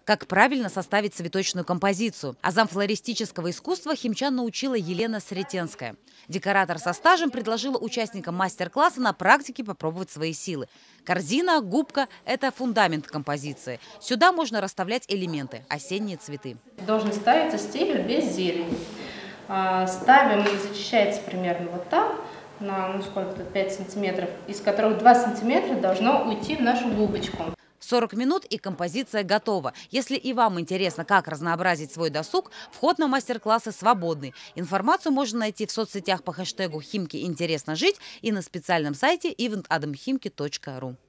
Как правильно составить цветочную композицию. Азам флористического искусства химчан научила Елена Сретенская. Декоратор со стажем предложила участникам мастер-класса на практике попробовать свои силы. Корзина, губка – это фундамент композиции. Сюда можно расставлять элементы – осенние цветы. Должен ставиться стебель без зелени. Ставим, зачищается примерно вот так, на сколько-то 5 сантиметров, из которых 2 сантиметра должно уйти в нашу губочку. 40 минут и композиция готова. Если и вам интересно, как разнообразить свой досуг, вход на мастер-классы свободный. Информацию можно найти в соцсетях по хэштегу «Химки интересно жить» и на специальном сайте eventadamhimki.ru.